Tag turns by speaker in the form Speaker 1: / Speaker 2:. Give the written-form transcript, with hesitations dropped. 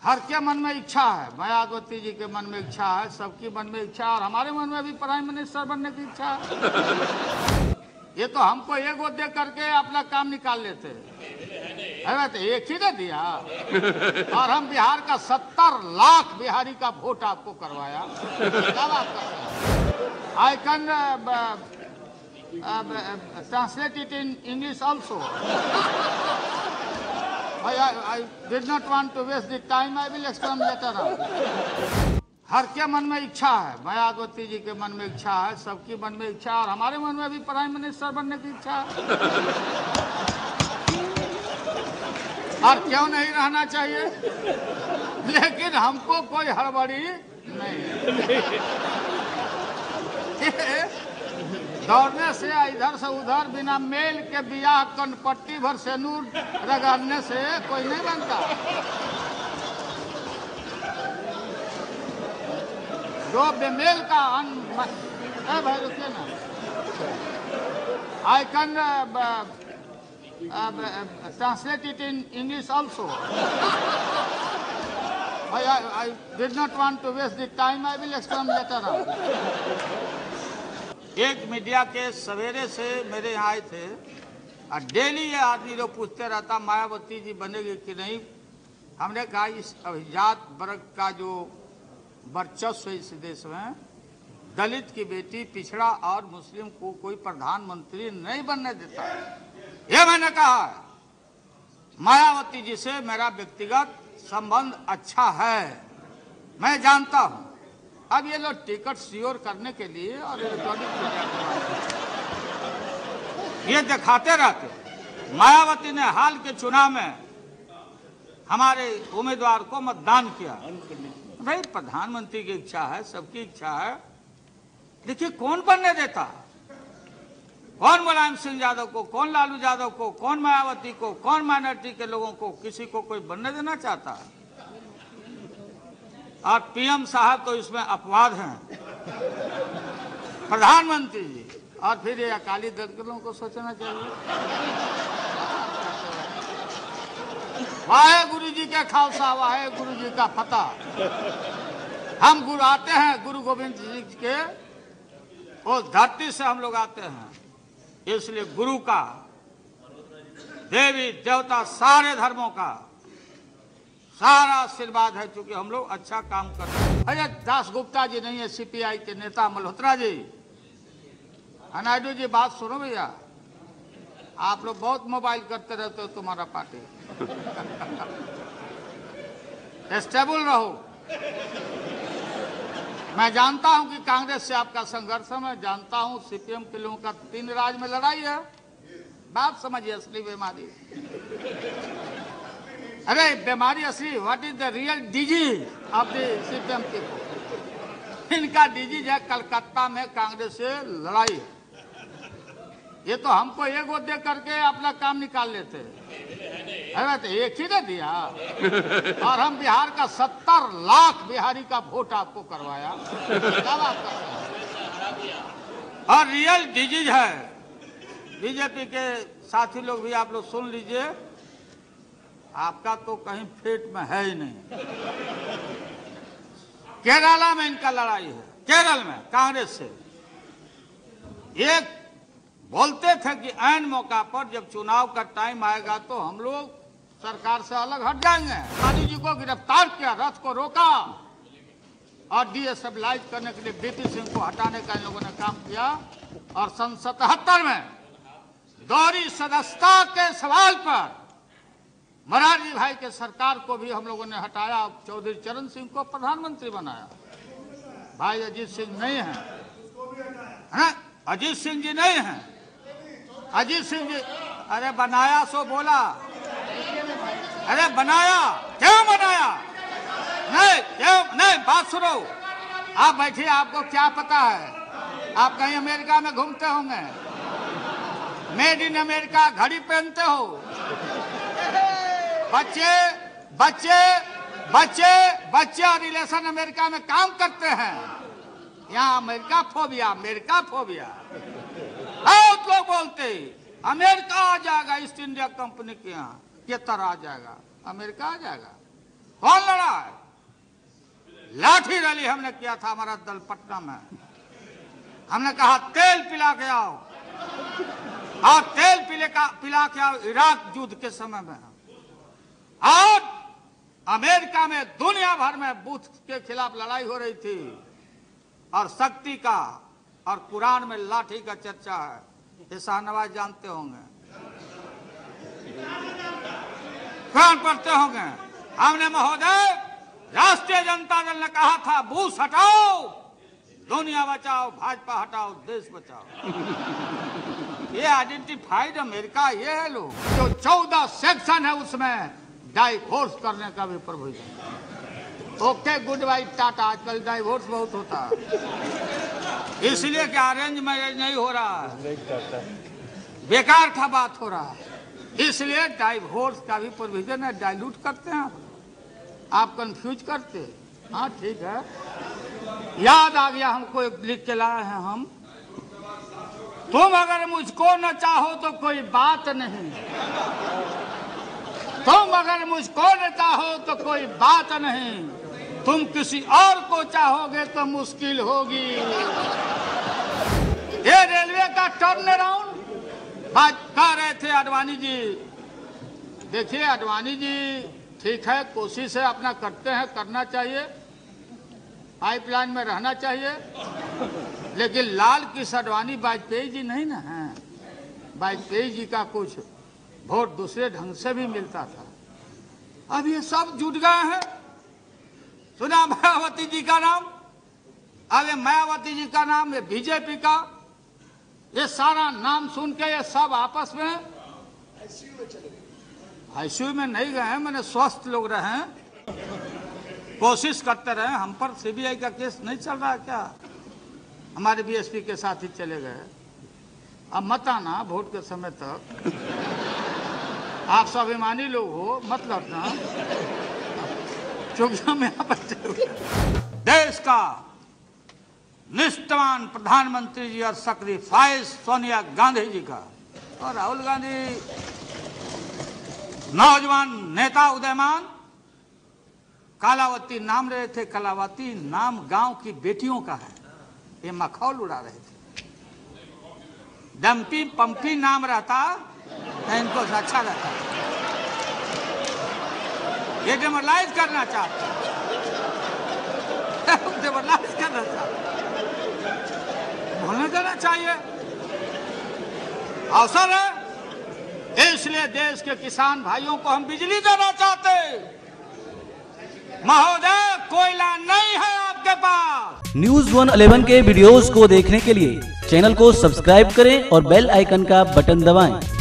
Speaker 1: हर के मन में इच्छा है, मायावती जी के मन में इच्छा है, सबकी मन में इच्छा, और हमारे मन में भी प्राइम मिनिस्टर बनने की इच्छा है। ये तो हमको एगो दे करके अपना काम निकाल लेते, अरे तो एक ही ने दिया, और हम बिहार का 70 लाख बिहारी का वोट आपको करवाया। क्या बात कर रहे हैं? I can translate it in English also. I did not want to waste the time. I will explain later on. हर के मन में इच्छा है, मायावती जी के मन में इच्छा है, सबकी मन में इच्छा, और हमारे मन में भी प्राइम मिनिस्टर बनने की इच्छा है। और क्यों नहीं रहना चाहिए, लेकिन हमको कोई हड़बड़ी नहीं है। दौड़ने से इधर से उधर बिना मेल के बियाह कनपट्टी भर से नूर रगड़ने से कोई नहीं बनता। जो बेमेल का भाई रुकिए ना, I can translate it in English also. I did not want to waste the time. I will explain later on. एक मीडिया के सवेरे से मेरे यहाँ आए थे, और डेली ये आदमी लोग पूछते रहता मायावती जी बनेगी कि नहीं। हमने कहा इस अभिजात वर्ग का जो वर्चस्व है इस देश में, दलित की बेटी, पिछड़ा और मुस्लिम को कोई प्रधानमंत्री नहीं बनने देता। ये मैंने कहा है। मायावती जी से मेरा व्यक्तिगत संबंध अच्छा है, मैं जानता हूं। अब ये लोग टिकट सियोर करने के लिए और इलेक्ट्रॉनिक ये दिखाते रहते। मायावती ने हाल के चुनाव में हमारे उम्मीदवार को मतदान किया। भाई प्रधानमंत्री की इच्छा है, सबकी इच्छा है, देखिए कौन बनने देता, कौन मुलायम सिंह यादव को, कौन लालू यादव को, कौन मायावती को, कौन माइनॉरिटी के लोगों को, किसी को कोई बनने देना चाहता है। और पीएम साहब तो इसमें अपवाद हैं, प्रधानमंत्री जी, और फिर ये अकाली दल के लोगों को सोचना चाहिए। वाहे गुरु जी के खालसा, वाहे गुरु जी का फतह। हम गुरु आते हैं, गुरु गोविंद जी के उस धरती से हम लोग आते हैं, इसलिए गुरु का, देवी देवता, सारे धर्मों का सारा आशीर्वाद है, क्योंकि हम लोग अच्छा काम कर रहे हैं। अरे दास गुप्ता जी नहीं है, सीपीआई के नेता मल्होत्रा जी, नायडू जी, बात सुनो भैया, आप लोग बहुत मोबाइल करते रहते हो, तुम्हारा पार्टी स्टेबल रहो। मैं जानता हूं कि कांग्रेस से आपका संघर्ष है, मैं जानता हूं सीपीएम के लोगों का 3 राज्य में लड़ाई है। बात समझिए, असली बीमारी, अरे बीमारी असली, what is the real disease of the CPM people. इनका डिजीज है कलकत्ता में कांग्रेस से लड़ाई। ये तो हमको एगो दे करके अपना काम निकाल लेते, अरे तो एक ही ने दिया, और हम बिहार का 70 लाख बिहारी का वोट आपको करवाया। क्या बात कर रहे हैं? और रियल डिजीज है। बीजेपी के साथी लोग भी आप लोग सुन लीजिए, आपका तो कहीं पेट में है ही नहीं। केरला में इनका लड़ाई है, केरल में कांग्रेस से। एक बोलते थे कि ऐन मौका पर जब चुनाव का टाइम आएगा तो हम लोग सरकार से अलग हट जाएंगे। गांधी जी को गिरफ्तार किया, रथ को रोका, और डीएस्टेबलाइज करने के लिए बीपी सिंह को हटाने का इन लोगों ने काम किया। और सन 77 में दोहरी सदस्यता के सवाल पर मोरारजी भाई के सरकार को भी हम लोगों ने हटाया, चौधरी चरण सिंह को प्रधानमंत्री बनाया। भाई अजीत सिंह नहीं है, अजीत सिंह जी नहीं है, अजीत सिंह जी, अरे बनाया सो बोला, अरे बनाया, क्यों बनाया? नहीं क्यों नहीं, बात सुनो, आप बैठिए, आपको क्या पता है, आप कहीं अमेरिका में घूमते होंगे, मेड इन अमेरिका घड़ी पहनते हो, बच्चे बच्चे बच्चे बच्चे रिलेशन अमेरिका में काम करते हैं। यहाँ अमेरिका फोबिया, अमेरिका फोबिया, बहुत लोग बोलते अमेरिका आ जाएगा, ईस्ट इंडिया कंपनी के यहाँ के तरह आ जाएगा, अमेरिका आ जाएगा। कौन लड़ा है? लाठी रैली हमने किया था हमारा दल पटना में। हमने कहा तेल पिला के आओ, और तेल पिला के आओ इराक युद्ध के समय में। और अमेरिका में दुनिया भर में बुद्ध के खिलाफ लड़ाई हो रही थी, और शक्ति का और कुरान में लाठी का चर्चा है। ये शाहनवाज जानते होंगे, कुरान पढ़ते होंगे। हमने महोदय, राष्ट्रीय जनता दल ने कहा था बुश हटाओ, दुनिया बचाओ, भाजपा हटाओ, देश बचाओ। ये आइडेंटिफाइड अमेरिका ये है लोग। जो 14 सेक्शन है उसमें डाइवोर्स करने का भी provision. Okay good bye tata, आजकल डाइवोर्स बहुत होता है, इसलिए कि अरेंज मैरिज नहीं हो रहा है, बेकार का बात हो रहा है, इसलिए डाइवोर्स का भी प्रोविजन है। डाइल्यूट करते हैं आप कंफ्यूज करते। हाँ ठीक है, याद आ गया हमको, लिख के लाए हैं हम। तुम अगर मुझको न चाहो तो कोई बात नहीं, तुम अगर मुझको न चाहो तो कोई बात नहीं, तुम किसी और को चाहोगे तो मुश्किल होगी। ये रेलवे का टर्न अराउंड बात कर रहे थे आडवाणी जी। देखिए आडवाणी जी ठीक है, कोशिश है अपना करते हैं, करना चाहिए, पाइपलाइन में रहना चाहिए, लेकिन लाल कृष्ण आडवाणी वाजपेयी जी नहीं ना है। वाजपेयी जी का कुछ वोट दूसरे ढंग से भी मिलता था। अब ये सब जुट गए हैं। सुना मायावती जी का नाम, अब ये मायावती जी का नाम, ये बीजेपी का, ये सारा नाम सुन के ये सब आपस में आईसीयू में नहीं गए हैं, मैंने स्वस्थ लोग रहे हैं, कोशिश करते रहे। हम पर सीबीआई का केस नहीं चल रहा क्या? हमारे बीएसपी के साथ ही चले गए। अब मत आना वोट के समय तक, आप स्वाभिमानी लोग हो, मत लड़ना, चुप जाओ यहाँ पर। देश का निष्ठावान प्रधानमंत्री जी और सैक्रिफाइस सोनिया गांधी जी का, और राहुल गांधी नौजवान नेता उदयमान, कालावती नाम रहे थे, कालावती नाम गांव की बेटियों का है, ये मखौल उड़ा रहे थे। डम्पी पंपी नाम रहता तो इनको अच्छा रहता, ये डेमोरलाइज करना चाहते, डेमोरलाइज करना चाहते, होने देना चाहिए, अवसर है। इसलिए देश के किसान भाइयों को हम बिजली देना चाहते। महोदय कोयला नहीं है आपके पास।
Speaker 2: News 111 के वीडियोस को देखने के लिए चैनल को सब्सक्राइब करें और बेल आइकन का बटन दबाएं।